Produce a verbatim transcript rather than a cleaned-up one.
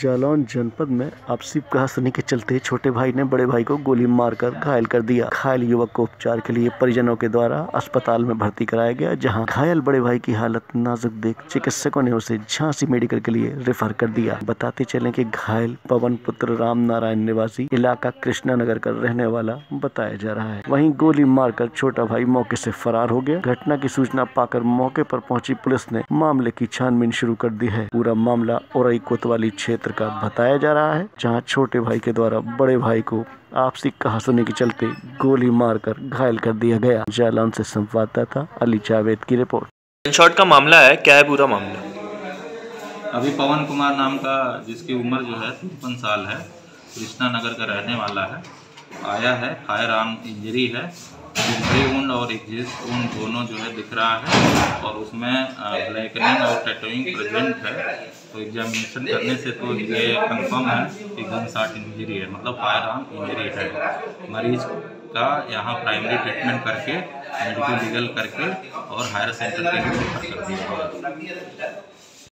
जालौन जनपद में आपसी कहासुनी के चलते छोटे भाई ने बड़े भाई को गोली मारकर घायल कर दिया। घायल युवक को उपचार के लिए परिजनों के द्वारा अस्पताल में भर्ती कराया गया, जहां घायल बड़े भाई की हालत नाजुक देख चिकित्सकों ने उसे झांसी मेडिकल के लिए रेफर कर दिया। बताते चले कि घायल पवन पुत्र राम नारायण निवासी इलाका कृष्णा नगर का रहने वाला बताया जा रहा है। वहीं गोली मारकर छोटा भाई मौके से फरार हो गया। घटना की सूचना पाकर मौके पर पहुंची पुलिस ने मामले की छानबीन शुरू कर दी है। पूरा मामला औरई कोतवाली क्षेत्र का बताया जा रहा है, जहां छोटे भाई के द्वारा बड़े भाई को आपसी कहासुनी के चलते गोली मारकर घायल कर दिया गया। जालौन से संवाददाता अली जावेद की रिपोर्ट। शॉट का मामला है, क्या है पूरा मामला? अभी पवन कुमार नाम का, जिसकी उम्र जो है तिरपन साल है, कृष्णा नगर का रहने वाला है, आया है। फायर आर्म इंजरी है, इंजरी वुंड और एग्जिस्ट वुंड दोनों जो है दिख रहा है, और उसमें ब्लैकनिंग और टैटूइंग प्रेजेंट है। तो एग्जामिनेशन करने से तो ये कंफर्म है कि गन शॉट इंजरी है, मतलब फायर आर्म इंजरी है। मरीज का यहाँ प्राइमरी ट्रीटमेंट करके, मेडिकल लीगल करके और हायर सेंटर के लिए रेफर कर दिया गया।